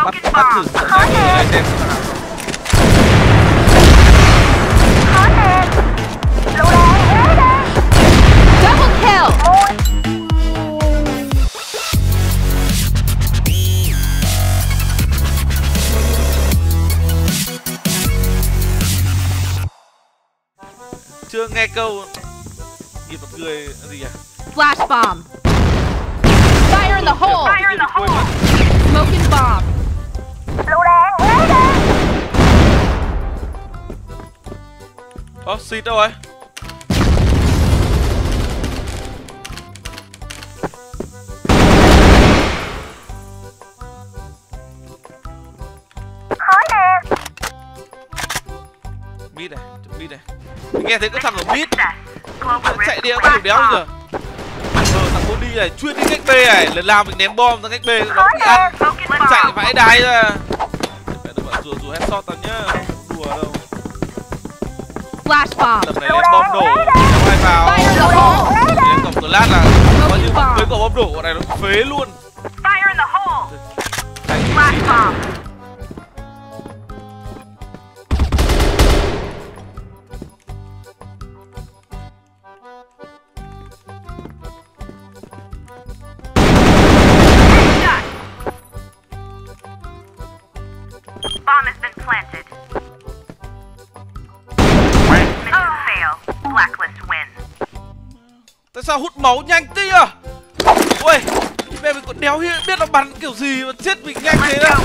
bắt thử cái này xem nào. Double kill. Chưa nghe câu gì một người gì à? Flash bomb. Fire in the hole. Fire in the hole. Smoking bomb. Xịt đâu rồi? Mid này, mid này. Nghe thấy có thằng ở mid chạy đéo kiểu đéo bây giờ. Thằng Cody này chuyên đi cách B này, lần nào mình ném bom ra cách B nó bị ăn. Chạy vãi đái ra. Phải được bạn rùa headshot tao nhá, không đùa đâu. Flash bomb. Tầm này ném bom đổ, không ai vào. Ném cổng từ lát là bao nhiêu với cổng bom đổ của này nó phế luôn. Fire in the hole. Flash bomb. Bomb has been planted. Mission fail. Blacklist win. Tại sao hút máu nhanh thế à? Ui, mẹ mình còn đéo biết nó bắn kiểu gì mà chết mình nhanh thế à?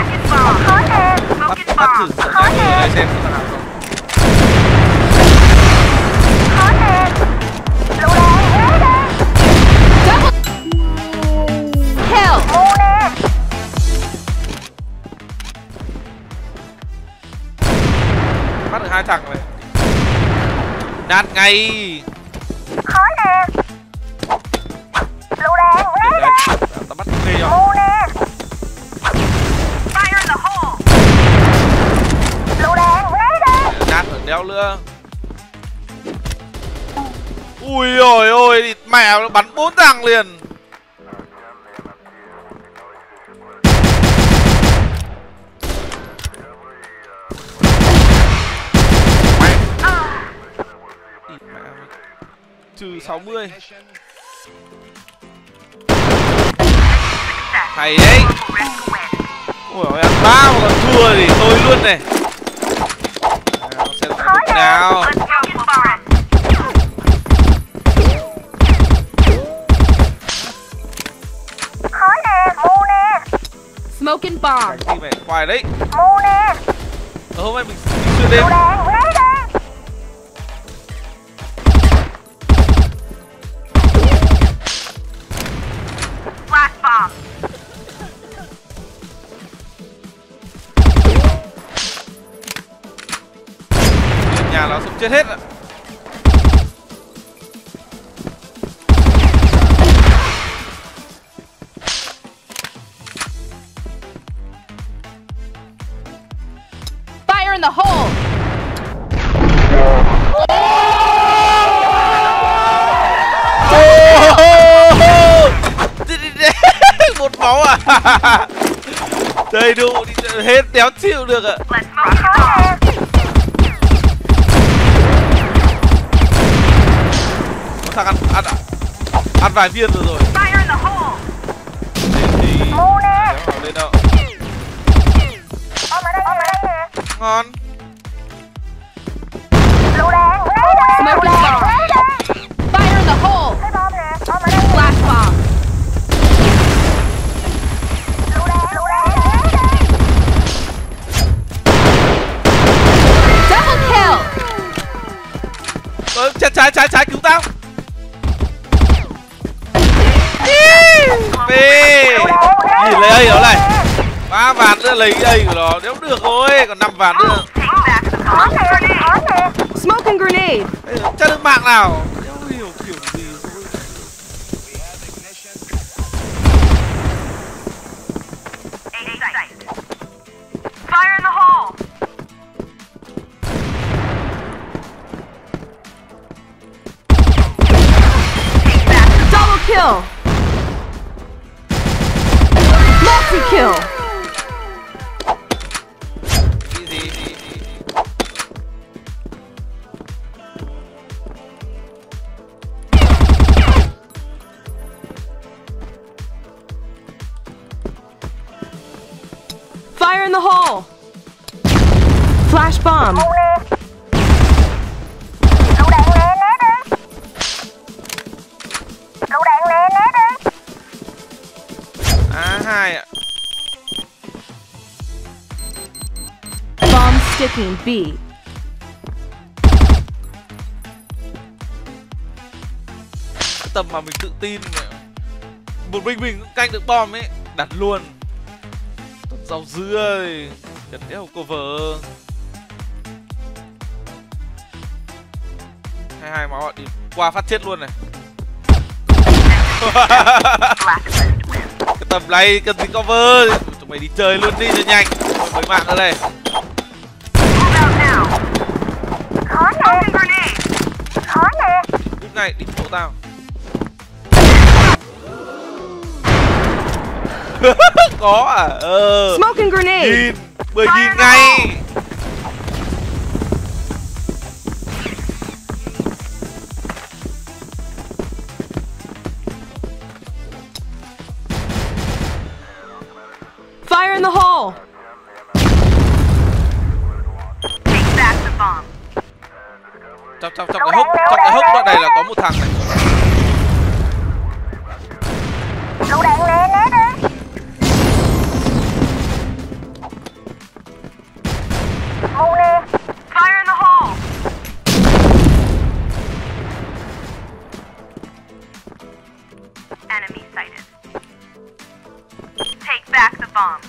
Bắt thử cái này xem có thằng nào không. Kill. Bắt được hai thằng này. Nát ngay. Đấy, tao bắt ghê không? Fire in the hole. Nát ở đéo nữa. Ui ôi ôi, mẹ nó bắn 4 thằng liền. Trừ 60. Hay đấy. Ui ôi, ăn 3 mà còn thua thì tôi luôn này. Nào, xem nào. Smoking bomb. Cái gì mày khoai đấy. Hôm nay mình xuyên đêm. Flash bomb. Nhà nó sống chết hết ạ. Fire in the hole. Một máu à? Đầy đủ đi hết đéo chịu được ạ. Let's smoke bomb. Có thằng ăn vài viên rồi. Fire in the hole. Lên đâu. Ngon. Smoking bomb. Fire in the hole. Flash bomb. Double kill. Trái cứu tao. B. Nhìn lấy A đó này. 3 ván nữa lấy A của nó. Nếu được rồi, còn 5 ván nữa. Smoking grenade. Chắc được mạng nào. Không hiểu kiểu gì. Fire in the hole. Double kill. Multi kill. Fire in the hole! Flash bomb! Lựu đạn nè, né đi. Lựu đạn nè, né đi. A2 ạ. Bomb sticking B. Cái tầm mà mình tự tin mà một mình cũng canh được bom ấy, đặt luôn. Tuần rau dưa ơi, cần đeo cover. 22 máu ạ, đi qua phát chết luôn này. Cái tầm này cần gì cover, chúng mày đi chơi luôn đi cho nhanh. Với mạng ở đây. Khó nè. Khó nè. Lúc này đi hộ tao. Có à? Smoking grenade! Nhìn, 10.000 ngay. Fire in the hole! Take back the bomb. Trong cái hốc đoạn này là có một thằng này. Lựu đạn nè, né đi. Mù nè. Fire in the hole. Enemy sighted. Take back the bomb.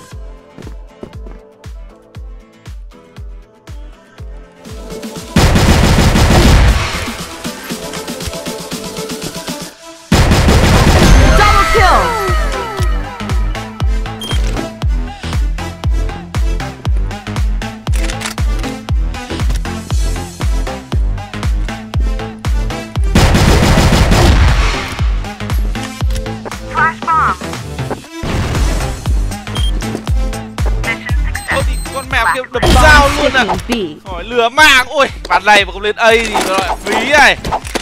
Double kill! Flash bomb. Mission Ôi success. thì con mèo kia đập dao luôn à. Sticking B. Hỏi lừa mạng. Ôi, bàn này mà không lên A thì gọi phí này.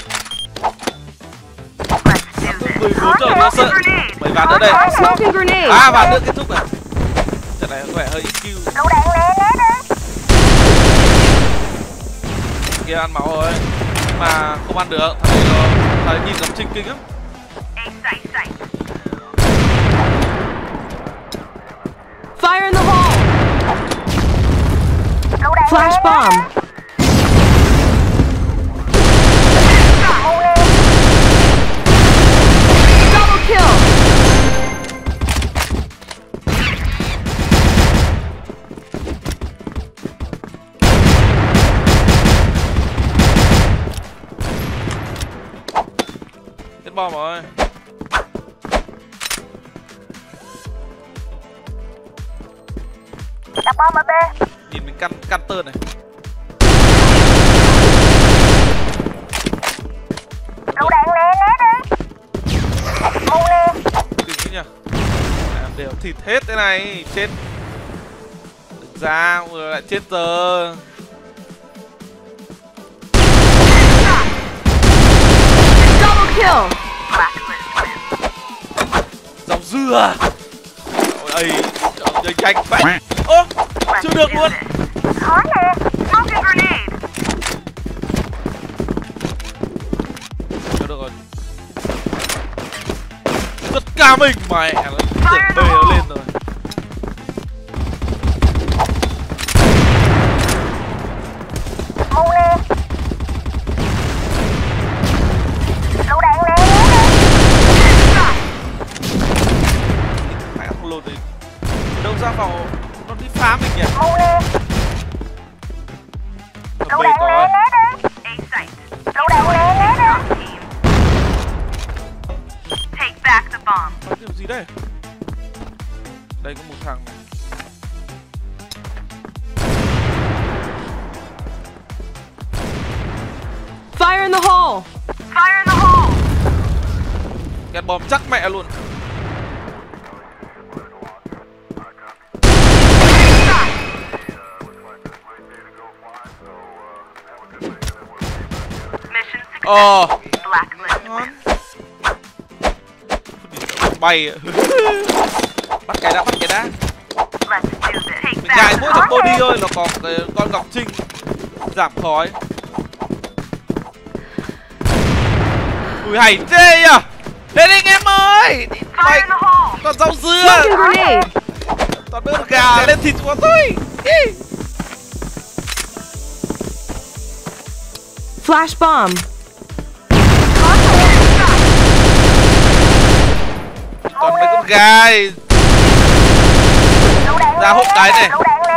Let's do Tôi this. 14 rồi nó sợ. Mấy ván nữa đây. Smoking grenade! À, ván nữa kết thúc rồi. Trận này có vẻ hơi IQ. Lựu đạn nè, né đi. Kia ăn máu rồi. Mà không ăn được. Thằng nhìn giống Trinh kinh lắm. A sight sight. Fire in the hole! Lựu đạn Flash nè, bomb! Mù nè. Double kill! Hết bom rồi. Đặt bom ở B. Nhìn mình căn tơn này. Lựu đạn nè, né đi. Mù nè. Kinh thế nhỉ. Làm đều thịt hết thế này. Chết. Đừng ra, vừa lại chết giờ. Double kill! Blacklist win. Rau dưa. Ôi ơi, trời nhanh vậy. Ô, chưa được luôn. Khó nè. Smoking grenade. Chưa được rồi. Tất cả mình mẹ nó tưởng B nó lên rồi. Mù nè. Lựu đạn nè, né đi. Mẹ không lột đi. Đâu ra vào nó đi phá mình nhỉ? Mù nè. Còn Lựu B đạn có nè, ấy. né đi. A sight. Lựu đạn nè, né đi. Take back the bomb. Có kiểu gì đây? Đây có một thằng này. Fire in the hole! Fire in the hole. Gạt bom chắc mẹ luôn. Mission success. Blacklist Ngon. win. Bay. Bắt cái đã. Let's do Ngại mỗi thằng body thôi là còn cái con Ngọc Trinh giảm khói. Ui hay thế à. Lên đi anh em ơi. Mày còn rau dưa. Smoking grenade. Toàn bữa gà lên thịt của tôi. Flash bomb. Toàn mấy con gà ấy. Ra hút cái này.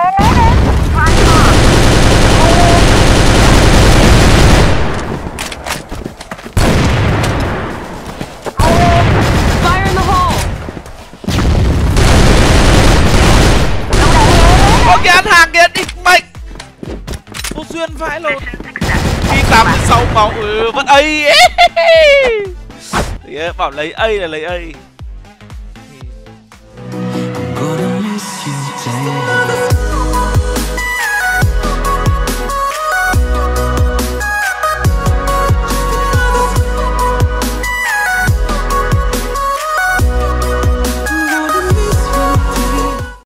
Fire in the hole. Có cái ăn hàng kìa, địch mệnh. Vô duyên vãi lồn. Khi 86 máu, vẫn A. Bảo lấy A là lấy A.